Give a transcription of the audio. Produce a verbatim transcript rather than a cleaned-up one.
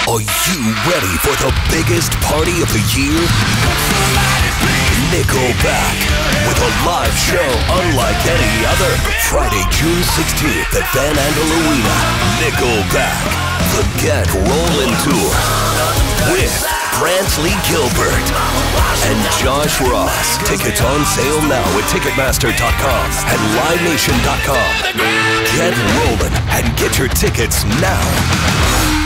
Are you ready for the biggest party of the year? Nickelback, with a live show unlike any other. Friday, June sixteenth at Andel Arena. Nickelback, the Get Rollin Tour, with Brantley, Gilbert, and Josh Ross. Tickets on sale now at Ticketmaster dot com and Live Nation dot com. Get rollin' and get your tickets now.